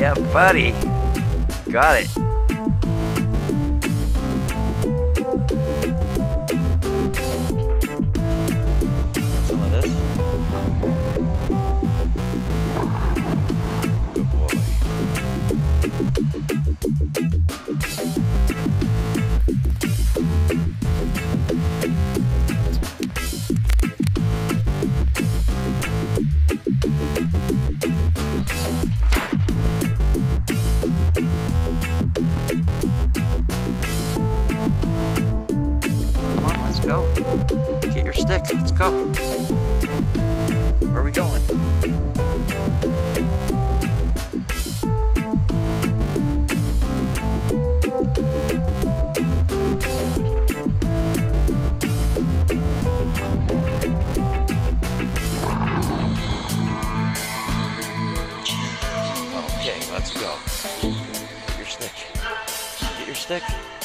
Yeah, buddy. Got it. Some of this. Good boy. Go. Get your stick. Let's go. Where are we going? Okay, let's go. Get your stick. Get your stick.